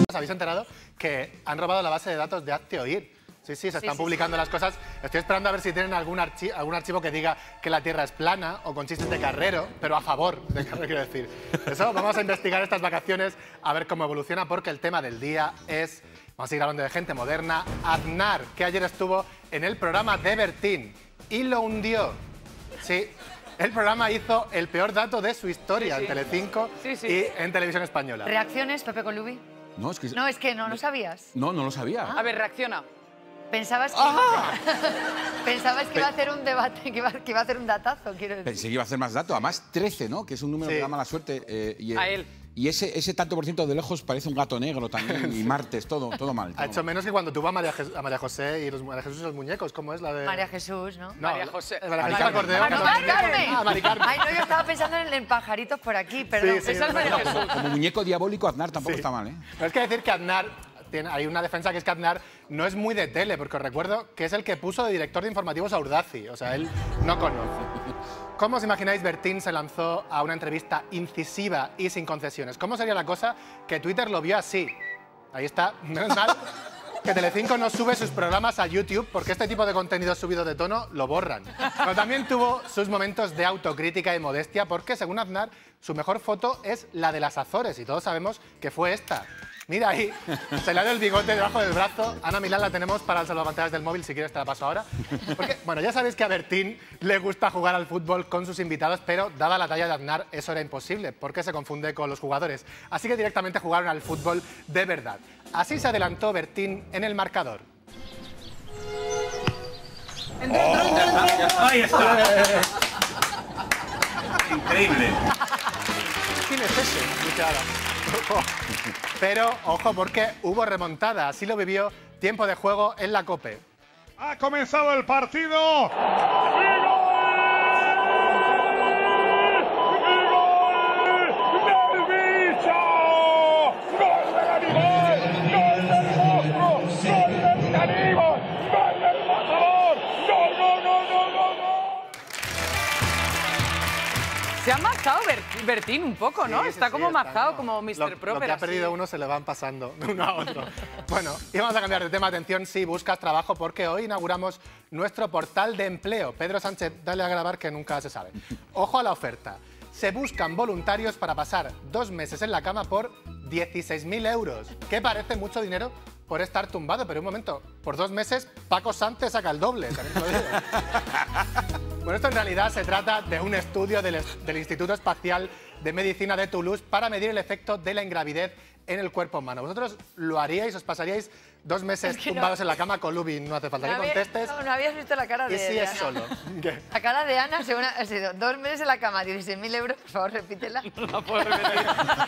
¿Os habéis enterado que han robado la base de datos de Hazte Oír? Sí, se están publicando las cosas. Estoy esperando a ver si tienen algún archivo que diga que la Tierra es plana o con chistes de Carrero, pero a favor de Carrero, quiero decir. Eso, vamos a investigar estas vacaciones, a ver cómo evoluciona, porque el tema del día es, vamos a seguir hablando de gente moderna, Aznar, que ayer estuvo en el programa de Bertín y lo hundió. Sí. El programa hizo el peor dato de su historia en Telecinco y en Televisión Española. ¿Reacciones, Pepe Colubi? No, es que... No, es que no lo sabías. No, no lo sabía. A ver, reacciona. Pensabas que, pensabas que iba a hacer un debate, que iba a hacer un datazo, quiero decir. Pensé que iba a hacer más datos. Además, 13, ¿no? Que es un número que da mala suerte. A él. Y ese tanto por ciento de lejos parece un gato negro también. Y martes, todo mal. Ha hecho menos que cuando tuvo a María José y María Jesús y los muñecos. ¿Cómo es la de...? María Jesús, ¿no? No, María José. Mari Carmen. ¡Mari Carmen! Mari Carmen. Ay, no, yo estaba pensando en pajaritos por aquí, perdón. Esa es María Jesús. Como muñeco diabólico, Aznar tampoco está mal, ¿eh? Pero es que decir que Aznar... Hay una defensa que es que Aznar no es muy de tele, porque os recuerdo que es el que puso de director de informativos a Urdaci. O sea, él no conoce. ¿Cómo os imagináis Bertín se lanzó a una entrevista incisiva y sin concesiones? ¿Cómo sería la cosa que Twitter lo vio así? Ahí está, menos mal que Telecinco no sube sus programas a YouTube, porque este tipo de contenido subido de tono lo borran. Pero también tuvo sus momentos de autocrítica y modestia, porque según Aznar, su mejor foto es la de las Azores, y todos sabemos que fue esta. Mira ahí, se le ha dado el bigote debajo del brazo. Ana Milán la tenemos para el salvapantallas del móvil, si quieres te la paso ahora. Porque, bueno, ya sabéis que a Bertín le gusta jugar al fútbol con sus invitados, pero dada la talla de Aznar, eso era imposible, porque se confunde con los jugadores. Así que directamente jugaron al fútbol de verdad. Así se adelantó Bertín en el marcador. ¡Ahí está! Increíble. ¿Quién es ese? Dice Ada. Pero, ojo, porque hubo remontada. Así lo vivió tiempo de juego en la COPE. Ha comenzado el partido. Se ha mazado Bertín un poco, ¿no? Sí, está sí, como está mazado, como Mr. Proper. Lo que ha así. perdido uno se le van pasando de uno a otro. Bueno, y vamos a cambiar de tema. Atención, si buscas trabajo, porque hoy inauguramos nuestro portal de empleo. Pedro Sánchez, dale a grabar que nunca se sabe. Ojo a la oferta. Se buscan voluntarios para pasar 2 meses en la cama por 16.000 euros. ¿Qué parece mucho dinero por estar tumbado? Pero un momento, por 2 meses Paco Sánchez saca el doble. ¿También te lo digo? Bueno, esto en realidad se trata de un estudio del Instituto Espacial de Medicina de Toulouse para medir el efecto de la ingravidez en el cuerpo humano. ¿Vosotros lo haríais? ¿Os pasaríais 2 meses tumbados en la cama? Colubi, no hace falta que contestes. No habías visto la cara de ¿Y si Ana. es solo? ¿Qué? La cara de Ana ha sido 2 meses en la cama, 16.000 euros. Por favor, repítela. No la puedo repetir.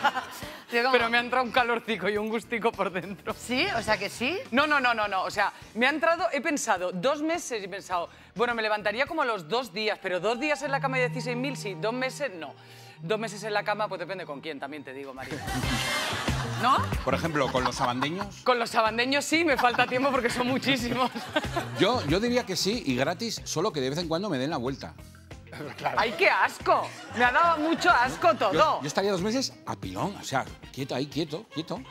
Pero me ha entrado un calorcico y un gustico por dentro. ¿Sí? O sea que sí. No. O sea, me ha entrado, he pensado 2 meses y he pensado, bueno, me levantaría como a los 2 días, pero 2 días en la cama de 16.000, sí, 2 meses, no. 2 meses en la cama, pues depende con quién, también te digo, María. ¿No? Por ejemplo, con los sabandeños. Con los sabandeños sí, me falta tiempo porque son muchísimos. Yo diría que sí, y gratis, solo que de vez en cuando me den la vuelta. Claro. ¡Ay, qué asco! Me ha dado mucho asco todo. Yo estaría 2 meses a pilón, o sea, quieto ahí, quieto.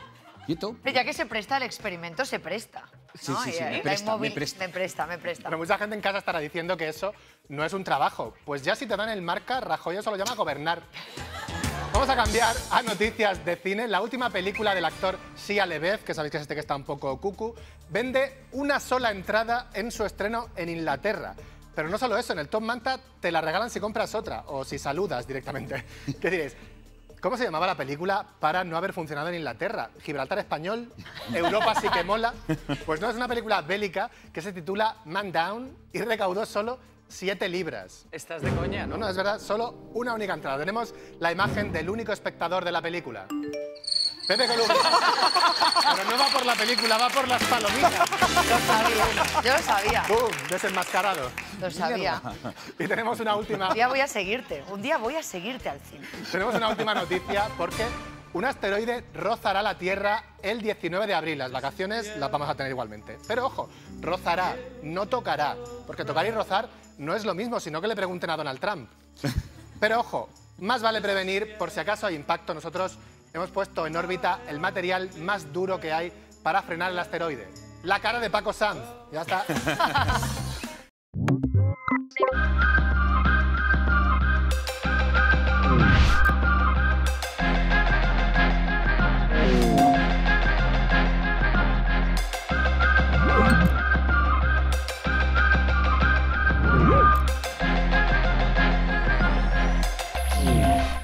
Pero ya que se presta el experimento, se presta. Sí, ¿no? sí, Y me ahí presta. Me presta. Pero mucha gente en casa estará diciendo que eso no es un trabajo. Pues ya si te dan el marca, Rajoy eso lo llama gobernar. Vamos a cambiar a noticias de cine. La última película del actor Shia LaBeouf, que sabéis que es este que está un poco cucu, vende una sola entrada en su estreno en Inglaterra. Pero no solo eso, en el Top Manta te la regalan si compras otra o si saludas directamente. ¿Qué diréis? ¿Cómo se llamaba la película para no haber funcionado en Inglaterra? ¿Gibraltar español? ¿Europa sí que mola? Pues no, es una película bélica que se titula Man Down y recaudó solo 7 libras. Estás de coña, ¿no? No, es verdad, solo una única entrada. Tenemos la imagen del único espectador de la película. Pepe Colubi. Pero no va por la película, va por las palomitas. Yo lo sabía. ¡Bum! Desenmascarado. Lo sabía. Y tenemos una última... Un día voy a seguirte. Un día voy a seguirte al cine. Tenemos una última noticia porque un asteroide rozará la Tierra el 19 de abril. Las vacaciones las vamos a tener igualmente. Pero ojo, rozará, no tocará. Porque tocar y rozar no es lo mismo, sino que le pregunten a Donald Trump. Pero ojo, más vale prevenir por si acaso hay impacto. Nosotros hemos puesto en órbita el material más duro que hay para frenar el asteroide. La cara de Paco Sanz. Ya está.